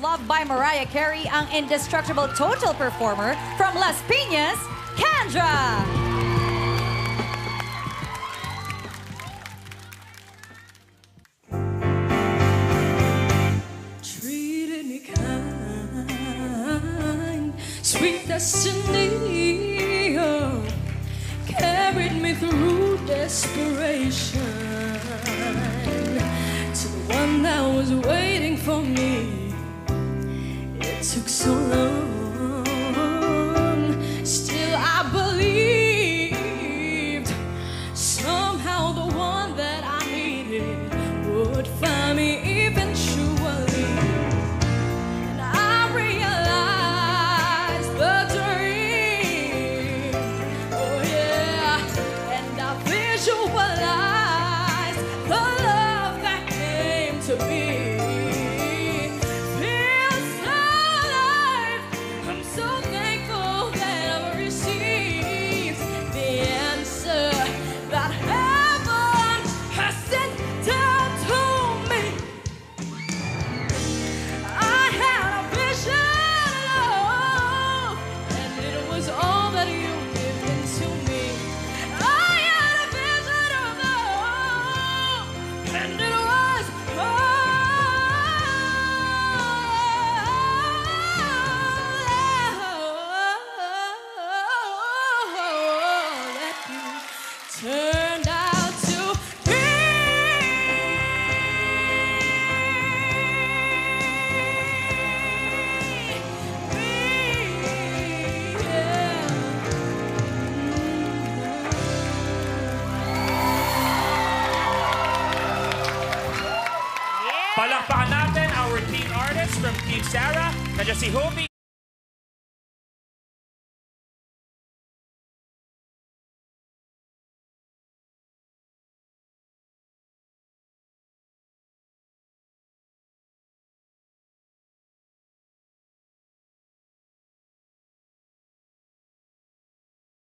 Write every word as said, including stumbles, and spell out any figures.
loved by Mariah Carey, ang indestructible total performer from Las Piñas, Kendra! Treated me kind, sweet destiny, oh, carried me through desperation to the one that was waiting for me. It took so long, still I believed somehow the one that I needed would find me eventually. And I realized the dream, oh yeah, and I visualized the love that came to me. Feels so alive, I'm so thankful that I've received the answer that heaven has sent down to me. I had a vision of love, and it was all that you've given to me. I had a vision of love, and it was all that you turned out to be. Palakpakan natin our team artist from Team Sarah, na si Hobie.